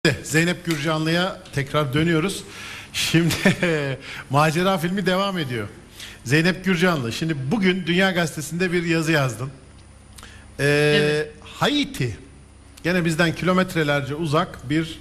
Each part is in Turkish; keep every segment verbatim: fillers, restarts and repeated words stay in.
Zeynep Gürcanlı'ya tekrar dönüyoruz. Şimdi macera filmi devam ediyor. Zeynep Gürcanlı. Şimdi bugün Dünya Gazetesi'nde bir yazı yazdın. Ee, evet. Haiti. Gene bizden kilometrelerce uzak bir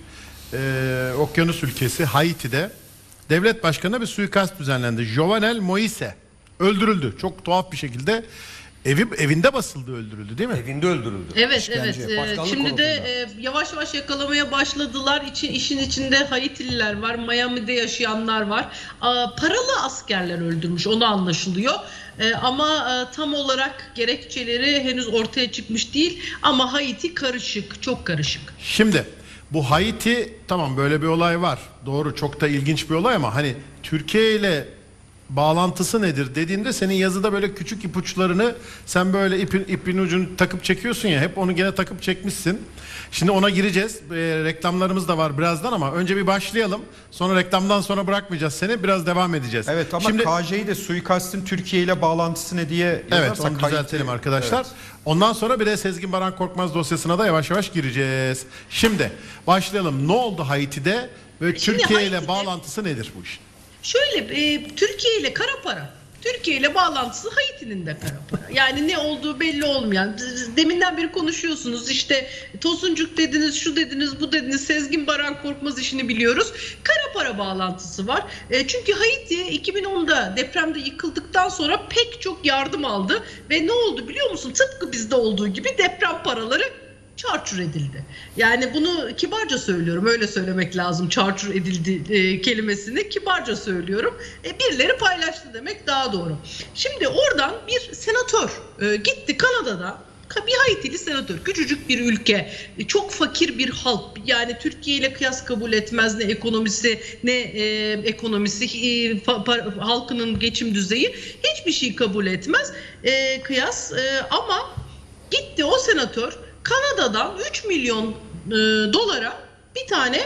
e, okyanus ülkesi Haiti'de devlet başkanına bir suikast düzenlendi. Jovenel Moise öldürüldü. Çok tuhaf bir şekilde. Evi, evinde basıldı, öldürüldü değil mi? Evinde öldürüldü. Evet, İşkence, evet. Ee, şimdi de e, yavaş yavaş yakalamaya başladılar. İçin, işin içinde Haitililer var, Miami'de yaşayanlar var. Aa, paralı askerler öldürmüş, onu anlaşılıyor. Ee, ama e, tam olarak gerekçeleri henüz ortaya çıkmış değil. Ama Haiti karışık, çok karışık. Şimdi bu Haiti, tamam, böyle bir olay var. Doğru, çok da ilginç bir olay ama hani Türkiye ile bağlantısı nedir dediğinde senin yazıda böyle küçük ipuçlarını sen böyle ipin, ipin ucunu takıp çekiyorsun ya, hep onu gene takıp çekmişsin. Şimdi ona gireceğiz. E, reklamlarımız da var birazdan ama önce bir başlayalım. Sonra reklamdan sonra bırakmayacağız seni. Biraz devam edeceğiz. Evet ama Şimdi, K J'yi de suikastin Türkiye ile bağlantısı ne diye evet, onu düzeltelim arkadaşlar. Evet. Ondan sonra bir de Sezgin Baran Korkmaz dosyasına da yavaş yavaş gireceğiz. Şimdi başlayalım. Ne oldu Haiti'de ve Şimdi Türkiye ile Haiti'de... bağlantısı nedir bu işin? Şöyle, e, Türkiye ile kara para. Türkiye ile bağlantısı Haiti'nin de kara para. Yani ne olduğu belli olmayan. Deminden beri konuşuyorsunuz. İşte Tosuncuk dediniz, şu dediniz, bu dediniz. Sezgin Baran Korkmaz işini biliyoruz. Kara para bağlantısı var. E, çünkü Haiti iki bin onda depremde yıkıldıktan sonra pek çok yardım aldı. Ve ne oldu biliyor musun? Tıpkı bizde olduğu gibi deprem paraları çarçur edildi. Yani bunu kibarca söylüyorum. Öyle söylemek lazım. Çarçur edildi e, kelimesini kibarca söylüyorum. E, birileri paylaştı demek daha doğru. Şimdi oradan bir senatör e, gitti Kanada'da. Bir Haitili senatör. Küçücük bir ülke. E, çok fakir bir halk. Yani Türkiye ile kıyas kabul etmez. Ne ekonomisi ne e, ekonomisi e, fa, pa, halkının geçim düzeyi hiçbir şey kabul etmez. E, kıyas e, ama gitti o senatör Kanada'dan üç milyon e, dolara bir tane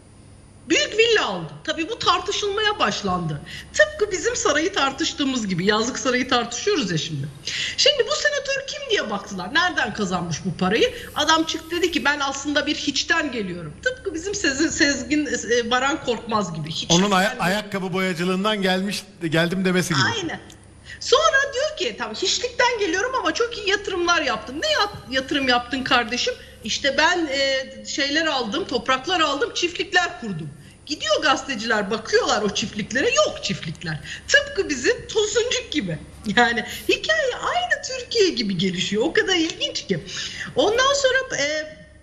büyük villa aldı. Tabii bu tartışılmaya başlandı. Tıpkı bizim sarayı tartıştığımız gibi. Yazlık sarayı tartışıyoruz ya şimdi. Şimdi bu senatör kim diye baktılar. Nereden kazanmış bu parayı? Adam çıktı dedi ki ben aslında bir hiçten geliyorum. Tıpkı bizim Sezgin, Sezgin Baran Korkmaz gibi. Hiçten Onun ay- ayakkabı boyacılığından gelmiş geldim demesi gibi. Aynen. Sonra diyor ki tamam hiçlikten geliyorum ama çok iyi yatırımlar yaptım. Ne yatırım yaptın kardeşim? İşte ben e, şeyler aldım, topraklar aldım, çiftlikler kurdum. Gidiyor gazeteciler bakıyorlar o çiftliklere, yok çiftlikler. Tıpkı bizim Tosuncuk gibi. Yani hikaye aynı Türkiye gibi gelişiyor. O kadar ilginç ki. Ondan sonra e,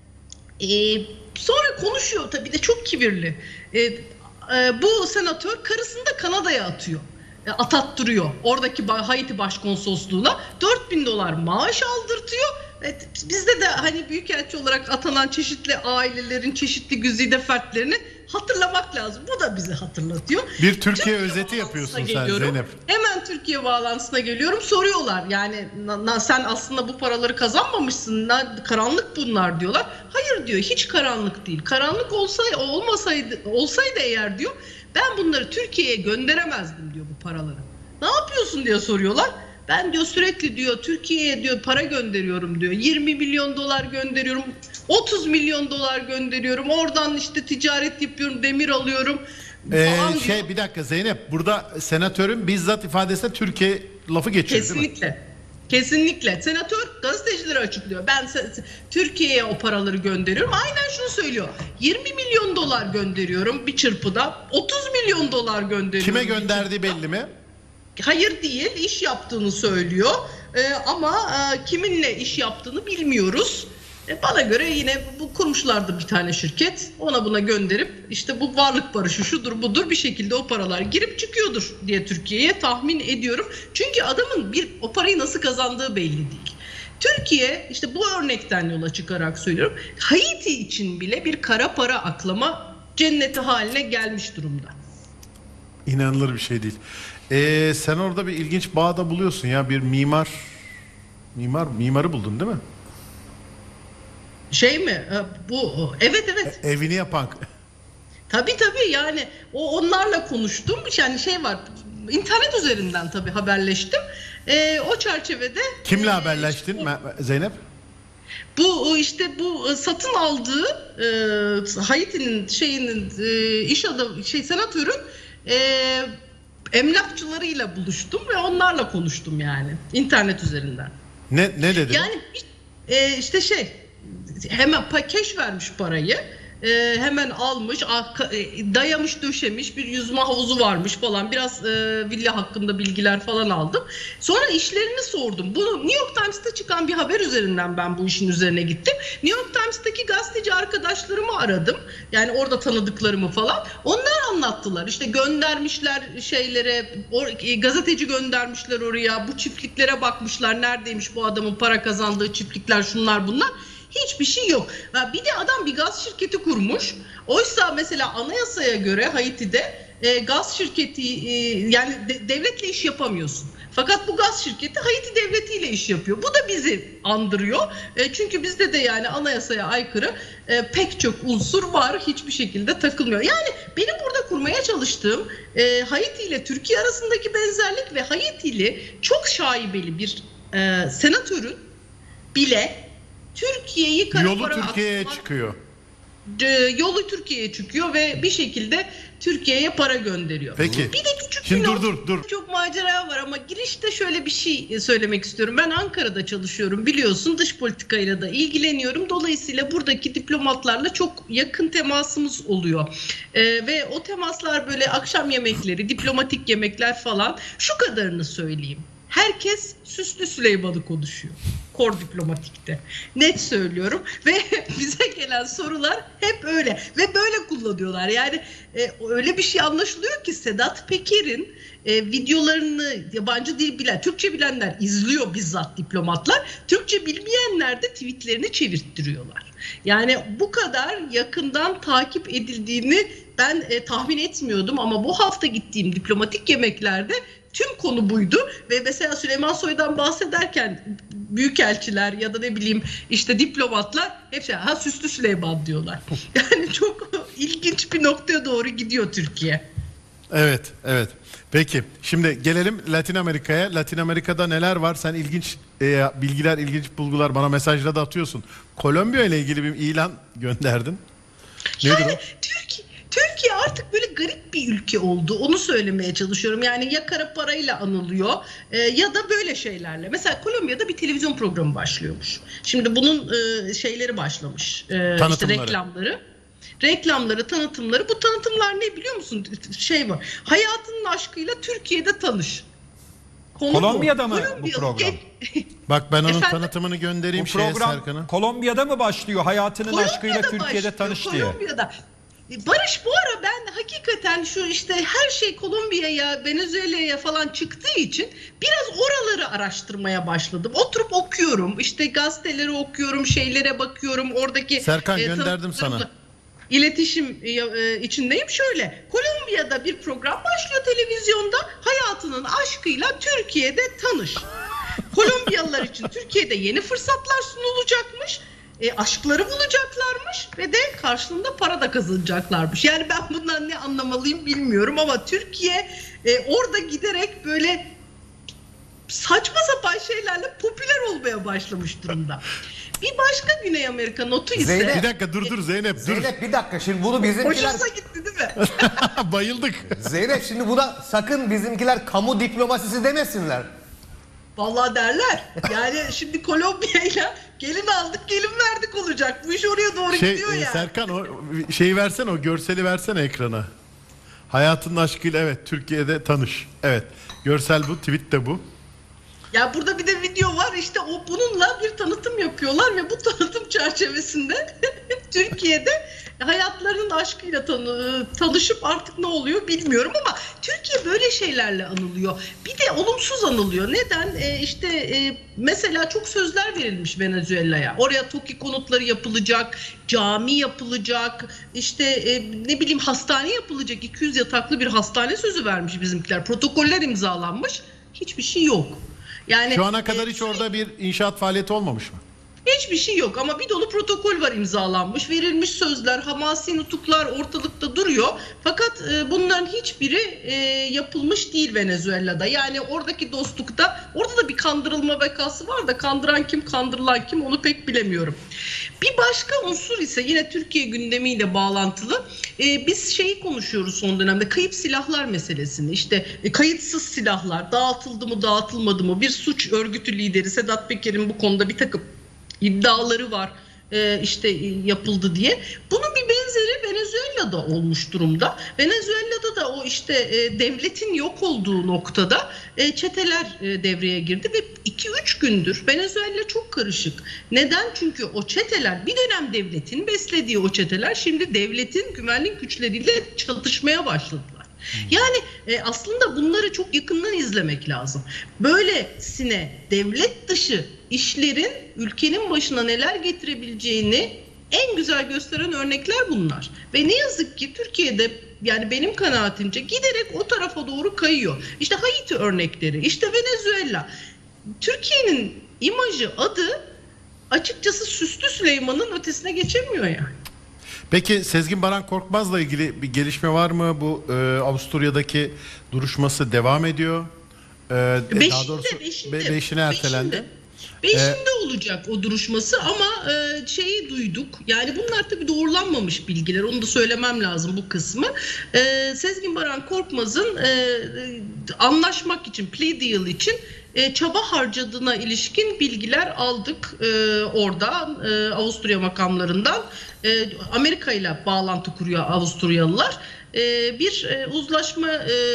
e, sonra konuşuyor tabii de çok kibirli. E, e, bu senatör karısını da Kanada'ya atıyor. Atattırıyor. Oradaki Haiti Başkonsolosluğu'na dört bin dolar maaş aldırtıyor. Evet, bizde de hani büyükelçi olarak atanan çeşitli ailelerin çeşitli güzide fertlerini hatırlamak lazım. Bu da bizi hatırlatıyor. Bir Türkiye, Türkiye özeti yapıyorsun sen Zeynep. Hemen Türkiye bağlantısına geliyorum. Soruyorlar yani na, sen aslında bu paraları kazanmamışsın. Na, karanlık bunlar diyorlar. Hayır diyor, hiç karanlık değil. Karanlık olsaydı, olmasaydı, olsaydı eğer diyor ben bunları Türkiye'ye gönderemezdim diyor bu paraları. Ne yapıyorsun diye soruyorlar. Ben diyor sürekli diyor Türkiye'ye diyor para gönderiyorum diyor. yirmi milyon dolar gönderiyorum. otuz milyon dolar gönderiyorum. Oradan işte ticaret yapıyorum, demir alıyorum. Ee, şey diyor. Bir dakika Zeynep, burada senatörün bizzat ifadesine Türkiye lafı geçiyor. Kesinlikle. Değil mi? Kesinlikle. Senatör gazetecilere açıklıyor. Ben Türkiye'ye o paraları gönderiyorum. Aynen şunu söylüyor. yirmi milyon dolar gönderiyorum bir çırpıda. otuz milyon dolar gönderiyorum. Kime gönderdiği belli mi? Hayır değil, iş yaptığını söylüyor. Ee, ama e, kiminle iş yaptığını bilmiyoruz. E, bana göre yine bu kurmuşlardı bir tane şirket. Ona buna gönderip işte bu varlık barışı şudur budur bir şekilde o paralar girip çıkıyordur diye Türkiye'ye tahmin ediyorum. Çünkü adamın bir o parayı nasıl kazandığı belli değil. Türkiye işte bu örnekten yola çıkarak söylüyorum. Haiti için bile bir kara para aklama cenneti haline gelmiş durumda. İnanılır bir şey değil. Ee, sen orada bir ilginç bağda buluyorsun ya, bir mimar mimar mimarı buldun değil mi? Şey mi? Bu evet evet. E, evini yapan. Tabii tabii yani o onlarla konuştum. Yani şey var. İnternet üzerinden tabii haberleştim. Ee, o çerçevede kimle e, haberleştin işte, Zeynep? Bu işte bu satın aldığı e, Haiti'nin şeyinin e, iş adamı şey senatörün e, emlakçılarıyla buluştum ve onlarla konuştum yani internet üzerinden. Ne ne dedi? Yani e, işte şey hemen keş vermiş parayı. Ee, hemen almış, dayamış, döşemiş, bir yüzme havuzu varmış falan. Biraz e, villa hakkında bilgiler falan aldım. Sonra işlerini sordum. Bunu New York Times'ta çıkan bir haber üzerinden ben bu işin üzerine gittim. New York Times'taki gazeteci arkadaşlarımı aradım. Yani orada tanıdıklarımı falan. Onlar anlattılar. İşte göndermişler şeylere, or, gazeteci göndermişler oraya. Bu çiftliklere bakmışlar. Neredeymiş bu adamın para kazandığı çiftlikler, şunlar bunlar. Hiçbir şey yok. Bir de adam bir gaz şirketi kurmuş. Oysa mesela anayasaya göre Haiti'de e, gaz şirketi e, yani de, devletle iş yapamıyorsun. Fakat bu gaz şirketi Haiti devletiyle iş yapıyor. Bu da bizi andırıyor. E, çünkü bizde de yani anayasaya aykırı e, pek çok unsur var. Hiçbir şekilde takılmıyor. Yani benim burada kurmaya çalıştığım e, Haiti ile Türkiye arasındaki benzerlik ve Haiti'li çok şaibeli bir e, senatörün bile Türkiye'yi kara Yolu para Türkiye'ye aktarmak, çıkıyor. Yolu Türkiye'ye çıkıyor ve bir şekilde Türkiye'ye para gönderiyor. Peki. Bir de küçük Şimdi bir dur not- dur dur. Çok macera var ama girişte şöyle bir şey söylemek istiyorum. Ben Ankara'da çalışıyorum biliyorsun, dış politikayla da ilgileniyorum. Dolayısıyla buradaki diplomatlarla çok yakın temasımız oluyor. Ee, ve o temaslar böyle akşam yemekleri, diplomatik yemekler falan. Şu kadarını söyleyeyim. Herkes Süslü Süleyman'ı konuşuyor. Kor diplomatikte. Net söylüyorum ve bize gelen sorular hep öyle ve böyle kullanıyorlar. Yani e, öyle bir şey anlaşılıyor ki Sedat Peker'in e, videolarını yabancı dil bilen, Türkçe bilenler izliyor bizzat diplomatlar. Türkçe bilmeyenler de tweetlerini çevirttiriyorlar. Yani bu kadar yakından takip edildiğini ben e, tahmin etmiyordum ama bu hafta gittiğim diplomatik yemeklerde tüm konu buydu ve mesela Süleyman Soylu'dan bahsederken büyükelçiler ya da ne bileyim işte diplomatlar hep şey, ha Süslü Süleyman diyorlar. Yani çok ilginç bir noktaya doğru gidiyor Türkiye. Evet, evet. Peki, şimdi gelelim Latin Amerika'ya. Latin Amerika'da neler var? Sen ilginç e, bilgiler, ilginç bulgular bana mesajla da atıyorsun. Kolombiya ile ilgili bir ilan gönderdin. Nedir Yani o? Türkiye Türkiye artık böyle garip bir ülke oldu. Onu söylemeye çalışıyorum. Yani ya kara parayla anılıyor e, ya da böyle şeylerle. Mesela Kolombiya'da bir televizyon programı başlıyormuş. Şimdi bunun e, şeyleri başlamış. E, işte reklamları. Reklamları, tanıtımları. Bu tanıtımlar ne biliyor musun? Şey var. Hayatının aşkıyla Türkiye'de tanış. Konu Kolombiya'da bu. mı Kolombiya- bu program? Bak ben onun Efendim? tanıtımını göndereyim Bu şeye program Serkan'a. Kolombiya'da mı başlıyor? Hayatının Kolombiya'da aşkıyla Türkiye'de başlıyor, tanış diye. Kolombiya'da. Barış, bu ara ben hakikaten şu işte her şey Kolombiya'ya, Venezuela'ya falan çıktığı için biraz oraları araştırmaya başladım. Oturup okuyorum. İşte gazeteleri okuyorum, şeylere bakıyorum. Oradaki Serkan, e, gönderdim tanıtımlarımla sana. İletişim e, e, içindeyim. Şöyle, Kolombiya'da bir program başlıyor televizyonda. Hayatının aşkıyla Türkiye'de tanış. Kolombiyalılar için Türkiye'de yeni fırsatlar sunulacakmış. E, aşkları bulacaklarmış ve de karşılığında para da kazanacaklarmış. Yani ben bundan ne anlamalıyım bilmiyorum ama Türkiye e, orada giderek böyle saçma sapan şeylerle popüler olmaya başlamış durumda. Bir başka Güney Amerika notu ise... Zeynep. Bir dakika dur dur Zeynep dur. Zeynep bir dakika, şimdi bunu bizimkiler... Hoşunuza gitti değil mi? Bayıldık. Zeynep şimdi buna sakın bizimkiler kamu diplomasisi demesinler. Vallahi derler. Yani şimdi Kolombiya'yla gelin aldık gelin verdik olacak. Bu iş oraya doğru Şey gidiyor e, yani. Serkan o şeyi versene, o görseli versene ekrana. Hayatının aşkıyla evet Türkiye'de tanış. Evet. Görsel bu, tweet de bu. Ya burada bir de video var, işte o bununla bir tanıtım yapıyorlar ve bu tanıtım çerçevesinde Türkiye'de hayatlarının aşkıyla tanı, tanışıp artık ne oluyor bilmiyorum ama Türkiye böyle şeylerle anılıyor. Bir de olumsuz anılıyor. Neden? Ee, işte e, mesela çok sözler verilmiş Venezuela'ya. Oraya TOKİ konutları yapılacak, cami yapılacak, işte e, ne bileyim hastane yapılacak. iki yüz yataklı bir hastane sözü vermiş bizimkiler. Protokoller imzalanmış. Hiçbir şey yok. Yani Şu ana kadar e, hiç orada bir inşaat faaliyeti olmamış mı? Hiçbir şey yok ama bir dolu protokol var imzalanmış, verilmiş sözler, hamasi nutuklar ortalıkta duruyor. Fakat e, bunların hiçbiri e, yapılmış değil Venezuela'da. Yani oradaki dostlukta, orada da bir kandırılma vakası var da kandıran kim, kandırılan kim onu pek bilemiyorum. Bir başka unsur ise yine Türkiye gündemiyle bağlantılı. E, biz şeyi konuşuyoruz son dönemde, kayıp silahlar meselesini. İşte e, kayıtsız silahlar dağıtıldı mı, dağıtılmadı mı? Bir suç örgütü lideri Sedat Peker'in bu konuda bir takım iddiaları var, e, işte e, yapıldı diye. Bunun bir benzeri Venezuela'da olmuş durumda. Venezuela'da da o işte e, devletin yok olduğu noktada e, çeteler e, devreye girdi ve iki üç gündür Venezuela çok karışık. Neden? Çünkü o çeteler, bir dönem devletin beslediği o çeteler şimdi devletin güvenlik güçleriyle çatışmaya başladılar. Yani e, aslında bunları çok yakından izlemek lazım. Böylesine devlet dışı işlerin ülkenin başına neler getirebileceğini en güzel gösteren örnekler bunlar. Ve ne yazık ki Türkiye'de, yani benim kanaatimce giderek o tarafa doğru kayıyor. İşte Haiti örnekleri, işte Venezuela. Türkiye'nin imajı, adı açıkçası Süslü Süleyman'ın ötesine geçemiyor yani. Peki Sezgin Baran Korkmaz'la ilgili bir gelişme var mı? Bu e, Avusturya'daki duruşması devam ediyor. E, Beşinde, daha doğrusu beşinde, be, beşine ertelendi. Beşinde, beşinde ee, olacak o duruşması ama e, şeyi duyduk. Yani bunlar tabii doğrulanmamış bilgiler. Onu da söylemem lazım bu kısmı. E, Sezgin Baran Korkmaz'ın e, anlaşmak için, plea deal için e, çaba harcadığına ilişkin bilgiler aldık e, oradan, e, Avusturya makamlarından. E, Amerika ile bağlantı kuruyor Avusturyalılar. Bir uzlaşma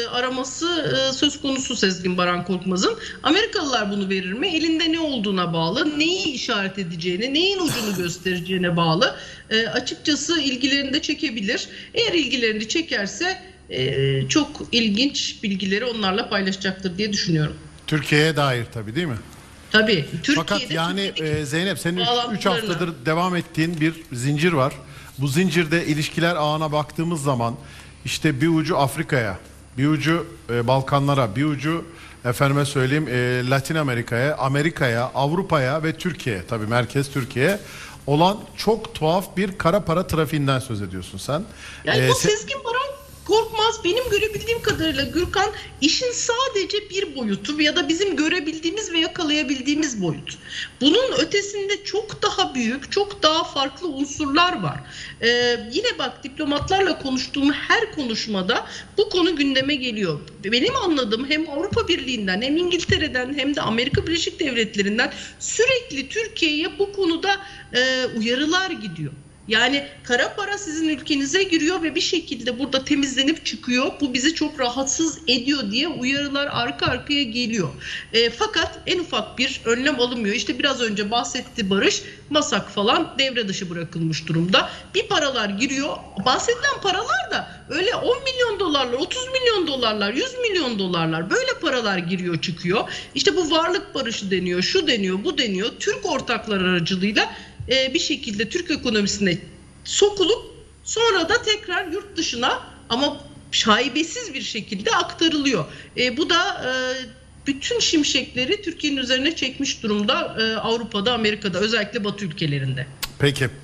araması söz konusu Sezgin Baran Korkmaz'ın. Amerikalılar bunu verir mi? Elinde ne olduğuna bağlı, neyi işaret edeceğine, neyin ucunu göstereceğine bağlı. E, açıkçası ilgilerini de çekebilir. Eğer ilgilerini çekerse e, çok ilginç bilgileri onlarla paylaşacaktır diye düşünüyorum. Türkiye'ye dair tabii, değil mi? Tabii. Türkiye'de, fakat yani e, Zeynep, senin üç haftadır devam ettiğin bir zincir var. Bu zincirde ilişkiler ağına baktığımız zaman işte bir ucu Afrika'ya, bir ucu e, Balkanlara, bir ucu efendime söyleyeyim e, Latin Amerika'ya, Amerika'ya, Avrupa'ya ve Türkiye'ye, tabii merkez Türkiye'ye olan çok tuhaf bir kara para trafiğinden söz ediyorsun sen. Yani ee, bu se- Sezgin Baran Korkmaz, benim görebildiğim kadarıyla Gürkan, işin sadece bir boyutu ya da bizim görebildiğimiz ve yakalayabildiğimiz boyut. Bunun ötesinde çok daha büyük, çok daha farklı unsurlar var. Ee, yine bak, diplomatlarla konuştuğum her konuşmada bu konu gündeme geliyor. Benim anladığım, hem Avrupa Birliği'nden hem İngiltere'den hem de Amerika Birleşik Devletleri'nden sürekli Türkiye'ye bu konuda e, uyarılar gidiyor. Yani kara para sizin ülkenize giriyor ve bir şekilde burada temizlenip çıkıyor. Bu bizi çok rahatsız ediyor diye uyarılar arka arkaya geliyor. E, fakat en ufak bir önlem alınmıyor. İşte biraz önce bahsetti Barış, MASAK falan devre dışı bırakılmış durumda. Bir paralar giriyor. Bahsedilen paralar da öyle on milyon dolarlar, otuz milyon dolarlar, yüz milyon dolarlar, böyle paralar giriyor çıkıyor. İşte bu varlık barışı deniyor, şu deniyor, bu deniyor. Türk ortaklar aracılığıyla bir şekilde Türk ekonomisine sokulup sonra da tekrar yurt dışına ama şaibesiz bir şekilde aktarılıyor. E, bu da e, bütün şimşekleri Türkiye'nin üzerine çekmiş durumda, e, Avrupa'da, Amerika'da, özellikle Batı ülkelerinde. Peki.